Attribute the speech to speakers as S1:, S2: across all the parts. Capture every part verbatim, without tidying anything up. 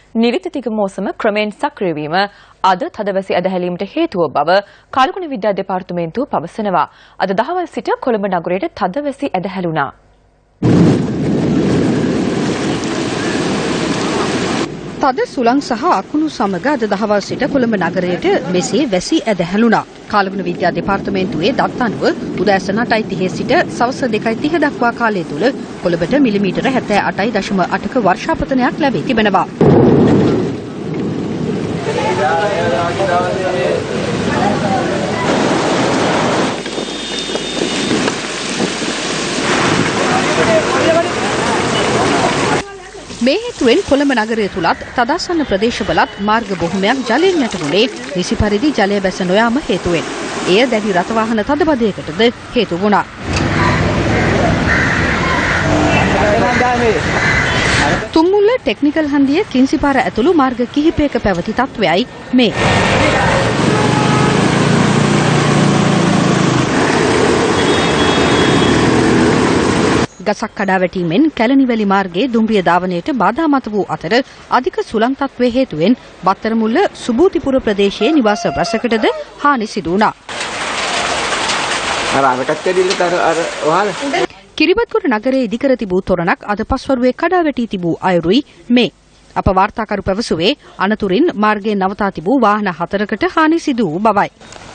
S1: නිරිත මෝසම ක්‍රමෙන් සක්‍රිය වීම අද තදවැසි ඇදහැලීමට හේතුව බව කලකුණ විද්‍යා දෙපාර්තමේන්තුව පවසනවා. අද දහවල් සිට කොළඹ නගරයට තදවැසි ඇදහැළුණා.
S2: තද සුළං සහ අකුණු සමග අද දහවල් සිට කොළඹ නගරයට මෙසේ වැසි ඇදහැළුණා. කාලගුණ විද්‍යා දෙපාර්තමේන්තුවේ දත් අනුව උදෑසන අටයි තිහේ සිට සවස දෙකයි තිහ දක්වා කාලය තුල කොළඹට මිලිමීටර හැත්තෑ අටයි දශම අටක වර්ෂාපතනයක් ලැබී තිබෙනවා. මේ හේතුවෙන් කොළඹ නගරය තුලත් තදාසන්න ප්‍රදේශවලත් මාර්ග බොහොමයක් ජලයෙන් යටුනේ නිසි පරිදි ජලය බැස නොයාම හේතුවෙන්. එය දැඩි රථවාහන තදබදයකටද හේතු වුණා. තුම්මුල්ල ටෙක්නිකල් හන්දිය කිංසිපාර ඇතුළු මාර්ග කිහිපයක පැවති තත්වයයි මේ. ගසක් කඩා වැටීමෙන් කැලණිවැලි මාර්ගයේ දුම්රිය ධාවනයට බාධා මත වූ අතර අධික සුළං තත්ත්වයේ හේතුවෙන් බත්තරමුල්ල සුබූතිපුර ප්‍රදේශයේ නිවාස රැසකටද හානි සිදු වුණා.
S3: අර අරකට දෙල්ලතර අර වහල
S2: කිරිබත්ගොඩ නගරයේ ඉදිකර තිබූ තොරණක් අද පස්වරුවේ කඩා වැටී තිබූ අයුරුයි මේ. අප වාර්තාකරු පැවසුවේ අනතුරින් මාර්ගයේ නවතා තිබූ වාහන හතරකට හානි සිදු වූ බවයි.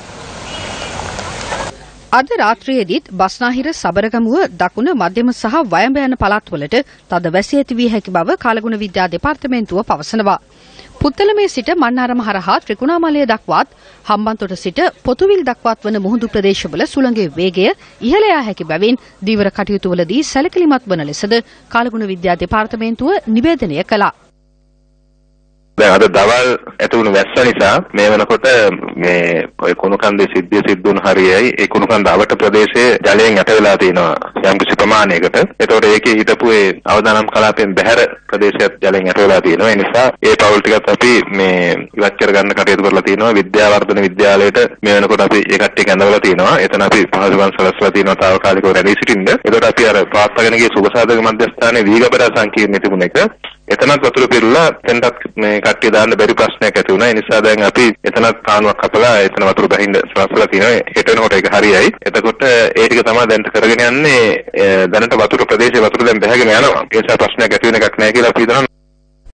S2: අද රාත්‍රියේදීත් බස්නාහිර සබරගමුව දකුණ මධ්‍යම සහ වයඹ යන පළාත්වලට තද වැසි ඇති වී හැකි බව කාලගුණ විද්‍යා දෙපාර්තමේන්තුව පවසනවා. පුත්තලමේ සිට මන්නාරම හරහා ත්‍රිකුණාමලය දක්වාත් හම්බන්තොට සිට පොතුවිල් දක්වාත් වන මුහුදු ප්‍රදේශවල සුළඟේ වේගය ඉහළ යා හැකි බැවින් දීවර කටයුතුවලදී සැලකිලිමත් වන ලෙසද කාලගුණ විද්‍යා දෙපාර්තමේන්තුව නිවේදනය කළා.
S4: දැන් අද දවල් ඇති වුණු වැස්ස නිසා මේ වෙනකොට මේ ඔය කුණු කන්දේ සිද්ධිය සිද්ධ වුණු හරියයි ඒ කුණු කන්ද අවට ප්‍රදේශයේ ජලයෙන් යට වෙලා තියෙනවා යම්කිසි ප්‍රමාණයකට. ඒතකොට ඒකේ හිටපු ඒ අවදානම් කලාපයෙන් බැහැර ප්‍රදේශයත් ජලයෙන් යට වෙලා තියෙනවා. ඒ නිසා ඒ පවුල් ටිකත් අපි මේ ඉවත් කර ගන්න කටයුතු කරලා තියෙනවා. විද්‍යාවර්ධන විද්‍යාලයට මේ වෙනකොට අපි ඒ කට්ටිය කැඳවලා තියෙනවා. එතන අපි පහසුකම් සලස්වලා තියෙනවා తాවකාලිකව රැඳී සිටින්න. ඒතකොට අපි අර පාත්තාගෙන ගිය සුබසාධක මධ්‍යස්ථානයේ වීගබඩ සංකීර්ණයේ තිබුණ එක එතනත් වතුර පිරලා එතනත් මේ කට්ටිය දාන්න බැරි ප්‍රශ්නයක් ඇති වුණා. ඒ නිසා දැන් අපි එතනත් කානුවක් කපලා එතන වතුර බහින්න සලස්වලා තියෙනවා. හෙට වෙනකොට ඒක හරියයි. එතකොට ඒ ටික තමයි දැන් කරගෙන යන්නේ. දැනට වතුර ප්‍රදේශයේ වතුර දැන් බැහැගෙන යනවා. ඒ නිසා ප්‍රශ්නයක් ඇති වෙන එකක් නැහැ කියලා අපි හිතනවා.